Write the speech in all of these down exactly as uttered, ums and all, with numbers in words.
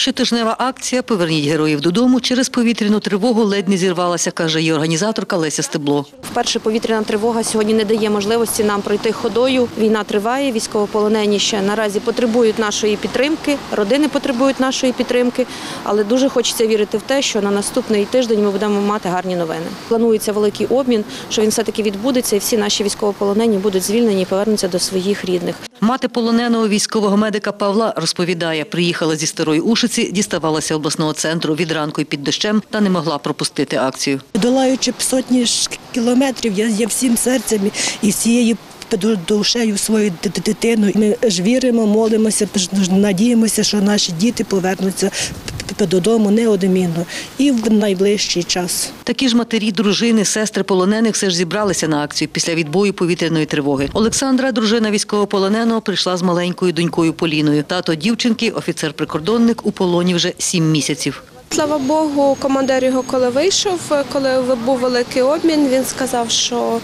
Щотижнева акція «Поверніть героїв додому» через повітряну тривогу ледь не зірвалася, каже її організаторка Леся Стебло. Вперше повітряна тривога сьогодні не дає можливості нам пройти ходою. Війна триває, військовополонені ще наразі потребують нашої підтримки, родини потребують нашої підтримки, але дуже хочеться вірити в те, що на наступний тиждень ми будемо мати гарні новини. Планується великий обмін, що він все-таки відбудеться і всі наші військовополонені будуть звільнені і повернуться до своїх рідних. Мати полоненого військового медика Павла розповідає, приїхала зі Старої Ушиці, діставалася обласного центру від ранку і під дощем та не могла пропустити акцію. Долаючи сотні кілометрів, я є всім серцем і всією душею свою дитину. Ми ж віримо, молимося, надіємося, що наші діти повернуться додому неодмінно і в найближчий час. Такі ж матері, дружини, сестри полонених все ж зібралися на акцію після відбою повітряної тривоги. Олександра, дружина військовополоненого, прийшла з маленькою донькою Поліною. Тато дівчинки, офіцер-прикордонник, у полоні вже сім місяців. Слава Богу, командир його коли вийшов, коли був великий обмін, він сказав, що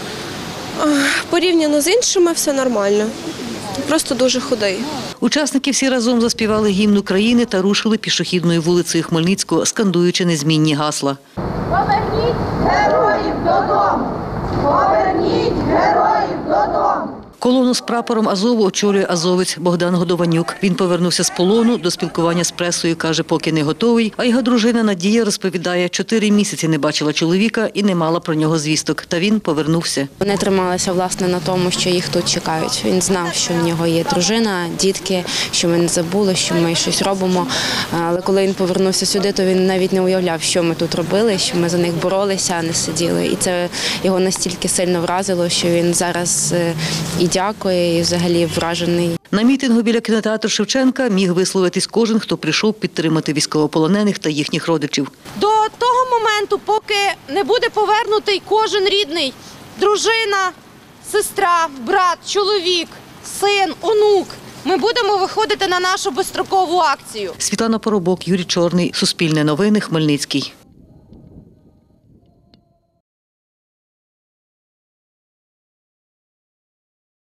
порівняно з іншими все нормально. Просто дуже худий. Учасники всі разом заспівали гімн України та рушили пішохідною вулицею Хмельницького, скандуючи незмінні гасла. Поверніть героїв додому! Поверніть героїв додому! Колону з прапором Азову очолює азовець Богдан Годованюк. Він повернувся з полону, до спілкування з пресою, каже, поки не готовий. А його дружина Надія розповідає, чотири місяці не бачила чоловіка і не мала про нього звісток. Та він повернувся. Вони трималися, власне, на тому, що їх тут чекають. Він знав, що в нього є дружина, дітки, що ми не забули, що ми щось робимо. Але коли він повернувся сюди, то він навіть не уявляв, що ми тут робили, що ми за них боролися, а не сиділи. І це його настільки сильно вразило, що він зараз і дякує, і взагалі вражений. На мітингу біля кінотеатру Шевченка міг висловитись кожен, хто прийшов підтримати військовополонених та їхніх родичів. До того моменту, поки не буде повернутий кожен рідний, дружина, сестра, брат, чоловік, син, онук, ми будемо виходити на нашу безстрокову акцію. Світлана Поробок, Юрій Чорний, Суспільне новини, Хмельницький.